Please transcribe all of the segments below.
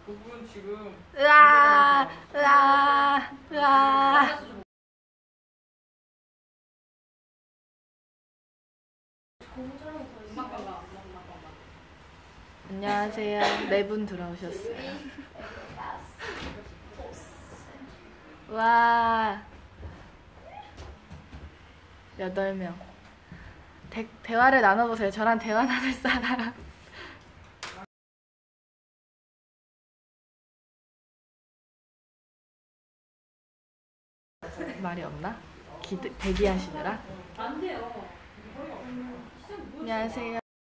그분 지금 으아 으아 으아. 안녕하세요. 네 분 들어오셨어요. 와 8명. 대화를 나눠보세요. 저랑 대화 나눌 사람. 말이 없나? 대기하시느라? 안 돼요. 안녕하세요.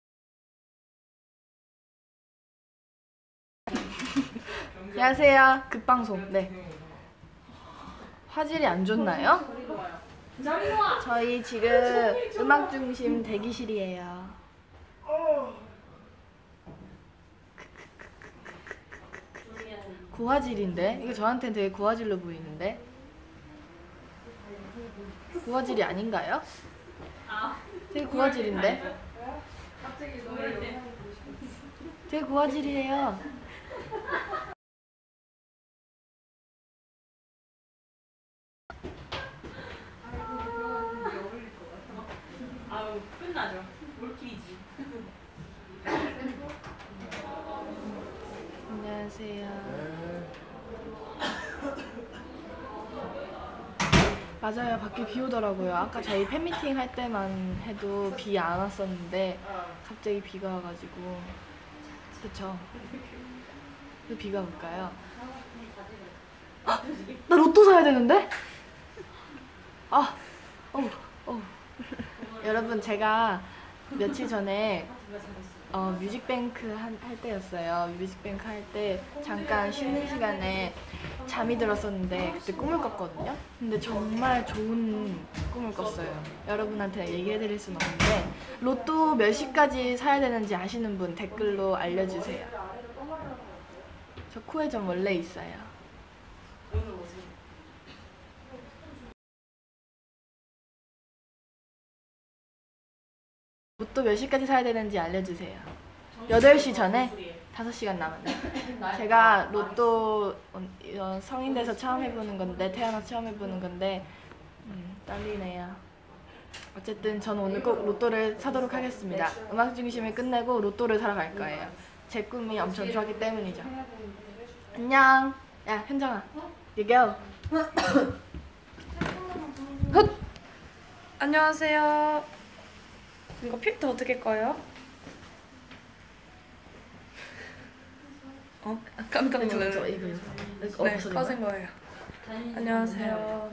안녕하세요. 급방송. 네. 화질이 안 좋나요? 저희 지금 음악 중심 대기실이에요. 고화질인데? 이거 저한테는 되게 고화질로 보이는데? 고화질이 아닌가요? 되게 고화질인데? 되게 고화질이에요. 아우 끝나죠. 올킬이지. 안녕하세요. 맞아요. 밖에 비 오더라고요. 아까 저희 팬미팅 할 때만 해도 비 안 왔었는데 갑자기 비가 와가지고. 그쵸? 왜 비가 올까요? 나 로또 사야 되는데? 여러분, 제가 며칠 전에 뮤직뱅크 할 때였어요. 뮤직뱅크 할 때 잠깐 쉬는 시간에 잠이 들었었는데 그때 꿈을 꿨거든요. 근데 정말 좋은 꿈을 꿨어요. 여러분한테 얘기해드릴 수는 없는데 로또 몇 시까지 사야 되는지 아시는 분 댓글로 알려주세요. 저 코에 좀 원래 있어요. 로또 몇 시까지 사야 되는지 알려주세요. 8시 전에? 5시간 남았네. 제가 로또 성인 돼서 처음 해보는 건데, 태어나서 처음 해보는 건데 떨리네요. 어쨌든 저는 오늘 꼭 로또를 사도록 하겠습니다. 음악 중심을 끝내고 로또를 사러 갈 거예요. 제 꿈이 엄청 좋았기 때문이죠. 안녕. 야, 현정아. You go. 훗! 안녕하세요. 이거 필터 어떻게 꺼요? 깜짝 놀랐어. 이거 네, 꺼진 거예요. 안녕하세요.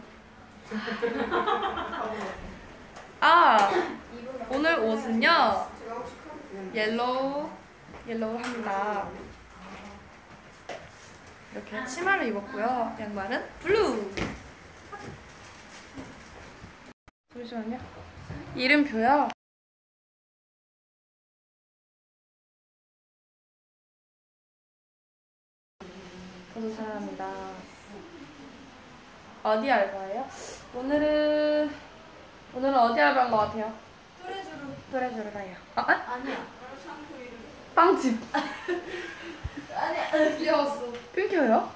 오늘 옷은요 옐로우 합니다. 이렇게 치마를 입었고요. 양말은 블루. 잠시만요. 이름표요. 저도 사랑합니다. 어디 알바예요? 오늘은 어디 알바인 것 같아요? 뚜레쥬르 가요. 아니야. 빵집. 아니야. 귀여웠어. 끊겨요?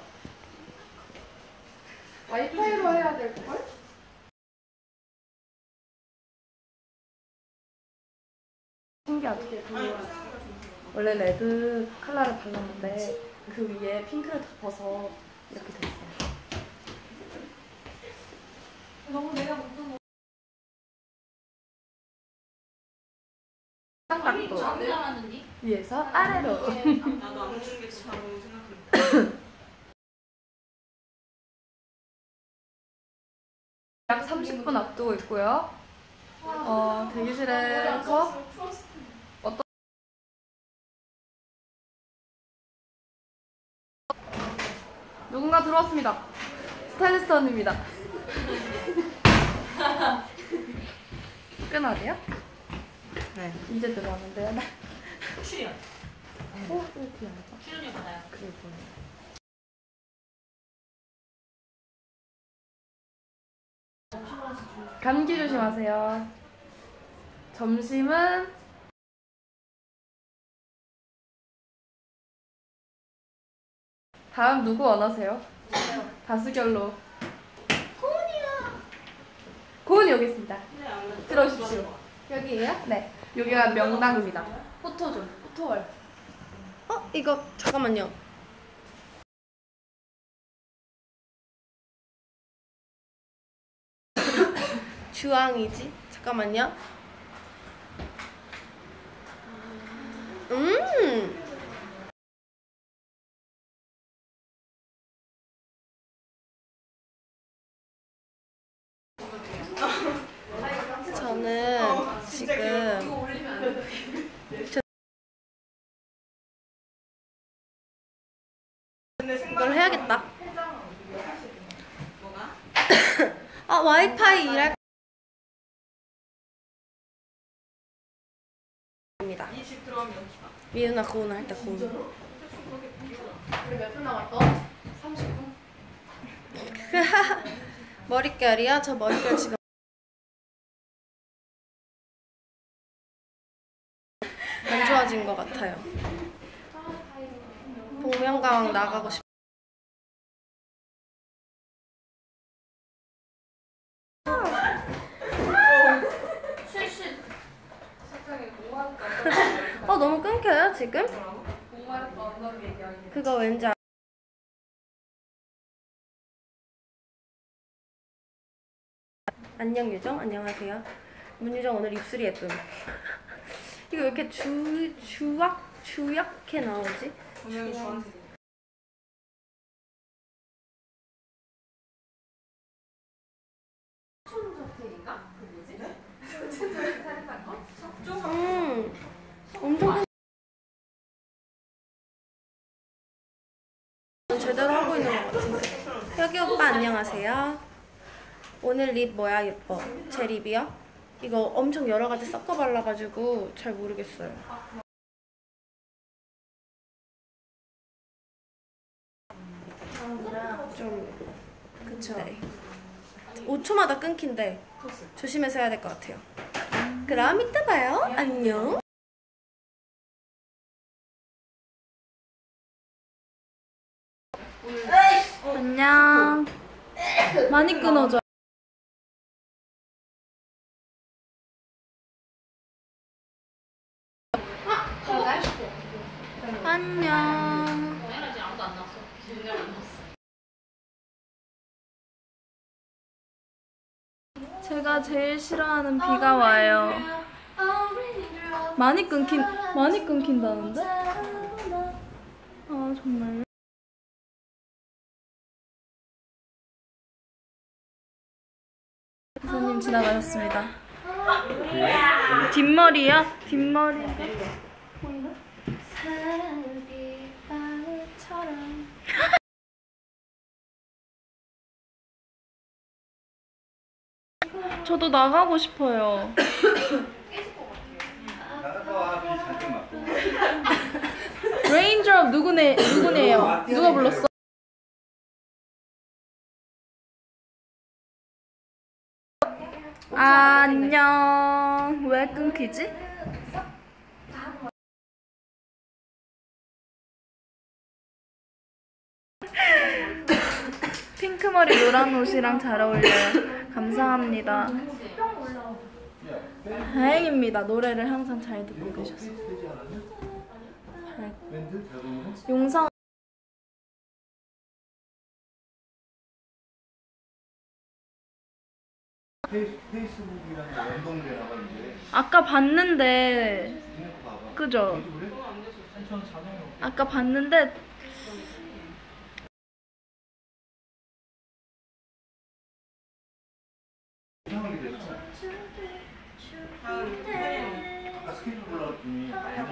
와이파이로 해야 될걸? 신기하다. 원래 레드 컬러를 발랐는데 그 위에 핑크를 덮어서 이렇게 됐어요. 너무 내가 못한 거. 삼각도 안 나왔는데? 위에서 아래로. 나도 안 먹는 게 좋다고 생각해. 약 30분 앞두고 있고요. 대기실에서 누군가 들어왔습니다. 스타일리스트 언니입니다. 끊어야 돼요? 네. 이제 들어왔는데요. 출연. 이렇게 알죠? 출연료 받아요. 그게 뭐예요? 감기 조심하세요. 점심은 다음 누구 원하세요? 다수결로. 고은이 여기 있습니다. 들어오십시오. 여기에요? 네. 여기가 명당입니다. 포토존, 포토월. 이거 잠깐만요. 주황이지? 잠깐만요. 저는 지금 이걸 해야겠다. 와이파이 일할 겁니다. 이집 들어가면 연기가. 미은아 고은아 할 때 고은. 우리 몇 분 남았어? 30분? 머릿결이요? 저 머릿결 지금 안 좋아진 것 같아요. 복면가왕 나가고 싶. 너무 끊겨요 지금? 그거 왠지 안녕 유정, 안녕하세요. 문유정 오늘 입술이 예쁨. 이거 왜 이렇게 주약해 나오지? 분명히 주황색. 엄청 제대로 하고 있는 것 같은데. 혁이 오빠 안녕하세요. 오늘 립 뭐야 예뻐? 제 립이요? 이거 엄청 여러 가지 섞어 발라가지고 잘 모르겠어요. 좀 그쵸. 네. 5초마다 끊긴데 조심해서 해야 될 것 같아요. 그럼 이따 봐요. 안녕. 안녕. 많이 끊어져. 안녕. 당연하지 아무도 안 나왔어. 진짜 안 나왔어. 제가 제일 싫어하는 비가 와요. 많이 끊긴다는데? 아 정말. 기사님 지나가셨습니다. 뒷머리요? 뒷머리. 저도 나가고 싶어요. 레인드롭 누구네요? 누가 불렀어? 안녕. 왜 끊기지? 핑크머리 노란 옷이랑 잘 어울려요. 감사합니다. 다행입니다. 노래를 항상 잘 듣고 계셔서. 용성 페이스북이랑 연동되나 봐 이제. 아까 봤는데 그죠? 아까 봤는데 이상하게 됐어. 아까 스케줄 올라왔더니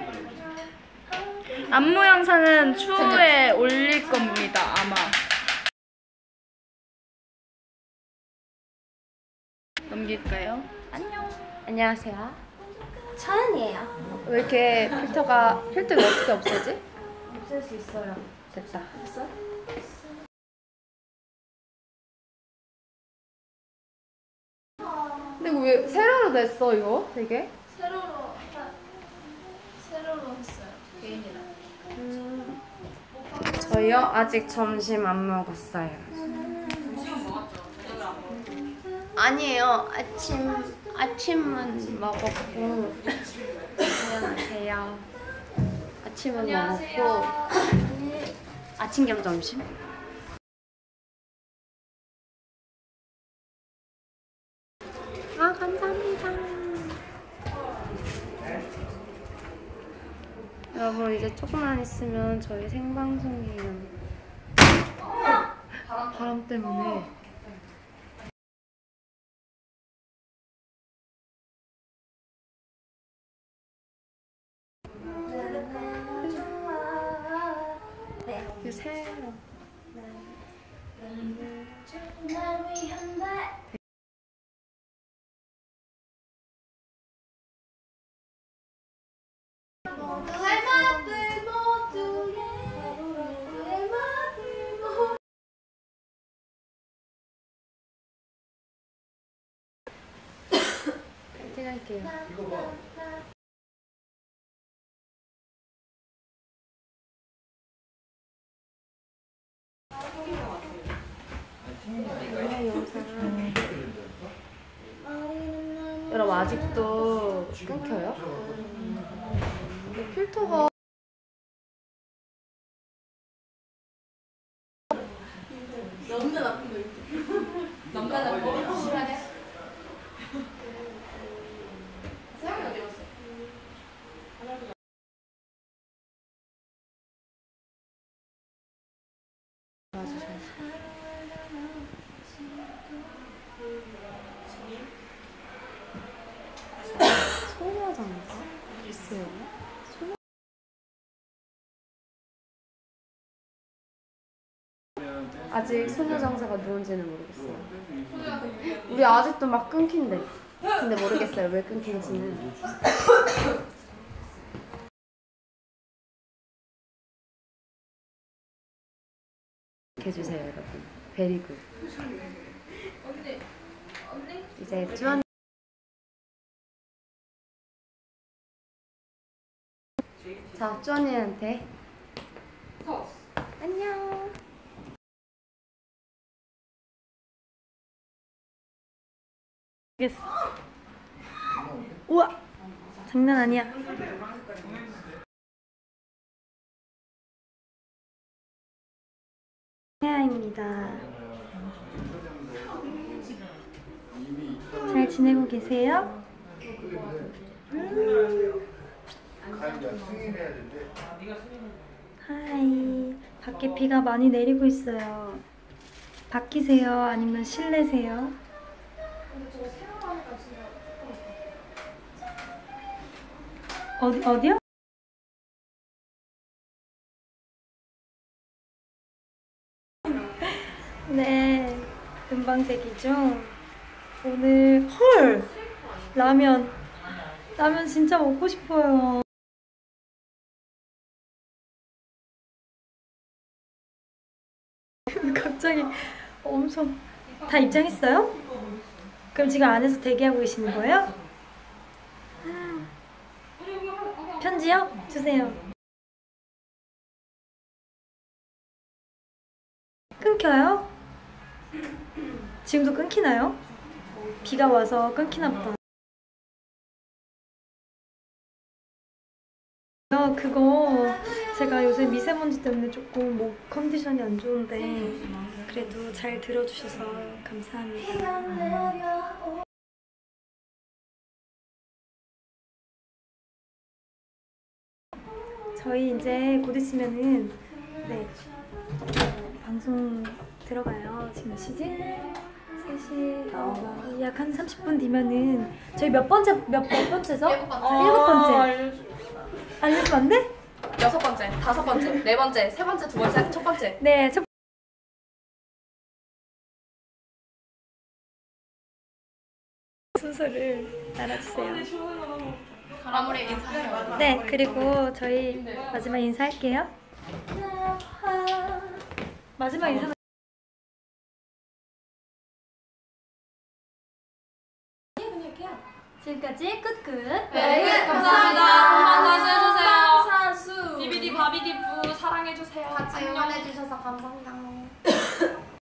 안무 영상은 추후에 올릴 겁니다. 아마. 넘길까요? 안녕하세요. 차은이에요. 왜 이렇게 필터가 어떻게 없어지? 없앨 수 있어요. 됐다. 됐어? 근데 이거 왜 세로로 냈어 이거? 되게? 세로로 했어요. 개인이랑. 저희요? 아직 점심 안 먹었어요. 아니에요. 아침은 먹었고. 안녕하세요. 아침은 먹었고. 아침 겸 점심? 아, 감사합니다. 여러분, 이제 조금만 있으면 저희 생방송이에요. 바람 때문에. 이거 새로. 파이팅 할게요. 여러분 아직도 끊겨요? 필터가 너무나 나쁜 거 있지. 너무나 나쁜 거. 심하네. 세영이 어디 갔어? 소녀장사? 글쎄요. 아직 소녀장사가 누군지는 모르겠어요. 우리 아직도 막 끊긴대. 근데 모르겠어요. 왜 끊긴지는. 해주세요, 여러분. 베리굿. 이제 쭈언. 자, 쭈언니한테 안녕. 알겠어. 우와, 장난 아니야. 태아입니다. 잘 지내고 계세요? 하이. 밖에 비가 많이 내리고 있어요. 밖이세요? 아니면 실내세요? 어디요? 네, 금방대기죠. 오늘 헐! 라면 진짜 먹고 싶어요. 갑자기 엄청 다 입장했어요? 그럼 지금 안에서 대기하고 계시는 거예요? 편지요? 주세요. 끊겨요? 지금도 끊기나요? 비가 와서 끊기나 보다. 그거 제가 요새 미세먼지 때문에 조금 목 컨디션이 안 좋은데 그래도 잘 들어주셔서 감사합니다. 저희 이제 곧 있으면은 네 방송 들어가요. 지금 몇 시지? 3시 약 한 30분 뒤면은 저희 몇 번째죠? 7번째. 알려주면 안 돼? 6번째, 5번째, 4번째, 3번째, 2번째, 첫 번째. 네, 순서를 알아주세요. 마무리 인사해요. 네, 그리고 저희 마지막 인사할게요. 마지막 인사. 지금까지 끝끝. 네, 감사합니다. 한번 사수 해주세요. DVD 바비디프 사랑해주세요. 같이 응원해주셔서 감사합니다.